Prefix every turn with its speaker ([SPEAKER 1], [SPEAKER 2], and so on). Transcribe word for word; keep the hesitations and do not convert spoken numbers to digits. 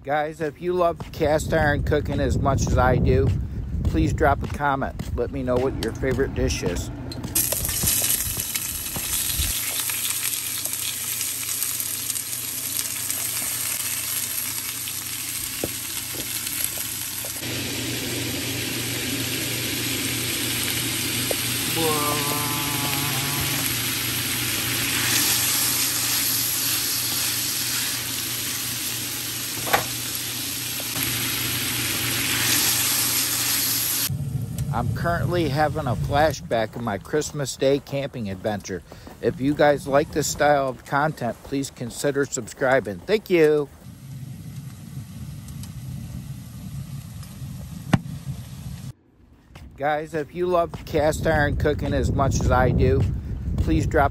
[SPEAKER 1] Guys, if you love cast iron cooking as much as I do, please drop a comment. Let me know what your favorite dish is. I'm currently having a flashback of my Christmas Day camping adventure. If you guys like this style of content, please consider subscribing. Thank you. Guys, if you love cast iron cooking as much as I do, please drop